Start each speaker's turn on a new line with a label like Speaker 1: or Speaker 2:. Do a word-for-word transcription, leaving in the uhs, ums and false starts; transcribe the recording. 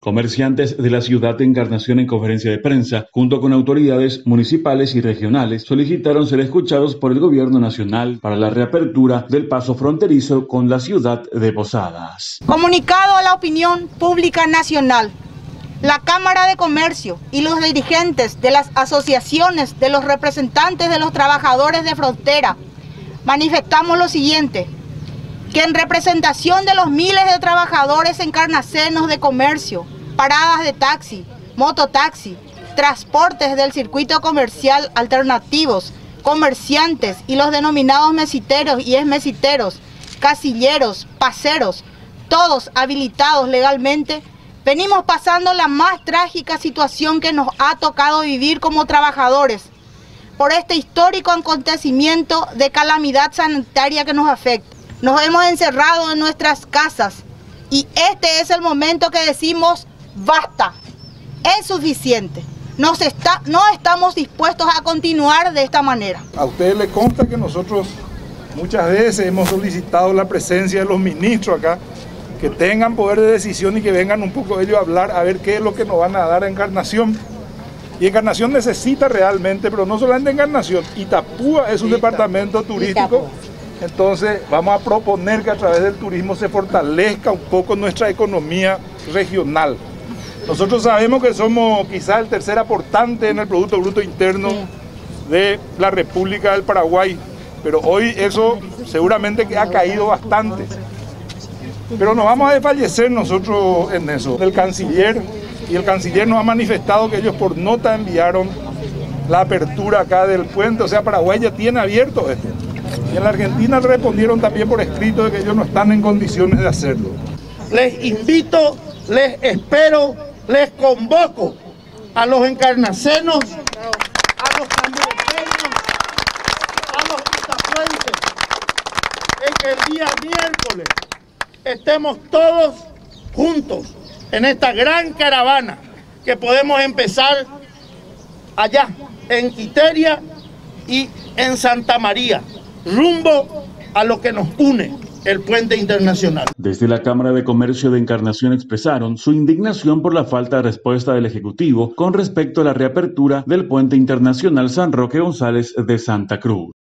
Speaker 1: Comerciantes de la ciudad de Encarnación en conferencia de prensa, junto con autoridades municipales y regionales, solicitaron ser escuchados por el gobierno nacional para la reapertura del paso fronterizo con la ciudad de Posadas.
Speaker 2: Comunicado a la opinión pública nacional, la Cámara de Comercio y los dirigentes de las asociaciones de los representantes de los trabajadores de frontera manifestamos lo siguiente: que en representación de los miles de trabajadores encarnacenos de comercio, paradas de taxi, mototaxi, transportes del circuito comercial alternativos, comerciantes y los denominados mesiteros y exmesiteros, casilleros, paseros, todos habilitados legalmente, venimos pasando la más trágica situación que nos ha tocado vivir como trabajadores por este histórico acontecimiento de calamidad sanitaria que nos afecta. Nos hemos encerrado en nuestras casas y este es el momento que decimos basta, es suficiente. Nos está, no estamos dispuestos a continuar de esta manera.
Speaker 3: A ustedes les consta que nosotros muchas veces hemos solicitado la presencia de los ministros acá, que tengan poder de decisión y que vengan un poco ellos a hablar a ver qué es lo que nos van a dar a Encarnación. Y Encarnación necesita realmente, pero no solamente Encarnación, Itapúa es un Ita, departamento turístico. Itapúa. Entonces vamos a proponer que a través del turismo se fortalezca un poco nuestra economía regional. Nosotros sabemos que somos quizás el tercer aportante en el Producto Bruto Interno de la República del Paraguay, pero hoy eso seguramente que ha caído bastante. Pero nos vamos a desfallecer nosotros en eso. El canciller, y el canciller nos ha manifestado que ellos por nota enviaron la apertura acá del puente, o sea, Paraguay ya tiene abierto esto. Y en la Argentina respondieron también por escrito de que ellos no están en condiciones de hacerlo.
Speaker 4: Les invito, les espero, les convoco a los encarnacenos, a los cambureños, a los itapuenses, en que el día miércoles estemos todos juntos en esta gran caravana que podemos empezar allá en Quiteria y en Santa María, rumbo a lo que nos une, el puente internacional.
Speaker 1: Desde la Cámara de Comercio de Encarnación expresaron su indignación por la falta de respuesta del Ejecutivo con respecto a la reapertura del puente internacional San Roque González de Santa Cruz.